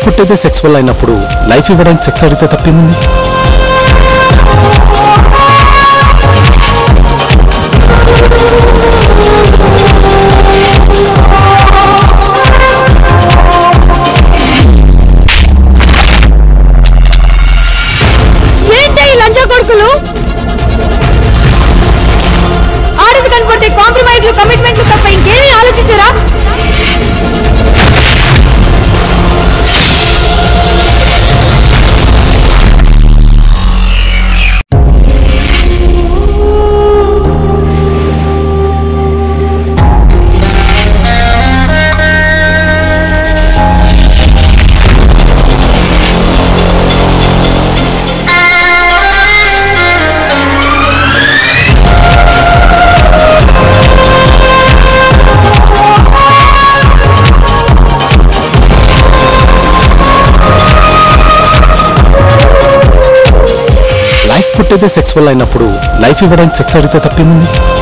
పుట్టేదే sex వల్ల అయినప్పుడు life ఇవ్వడానికి సెక్స్ అడిగితే తప్పేముంది? ఏంటి లంచా కొడుకులు? ఆడది కనపడితే కాంప్రమైజ్లు కమిట్మెంట్లు తప్ప ఇంకేమీ ఆలోచించరా? లైఫ్ పుట్టేదే సెక్స్ వల్ల అయినప్పుడు లైఫ్ ఇవ్వడానికి సెక్స్ అడిగితే తప్పేముంది?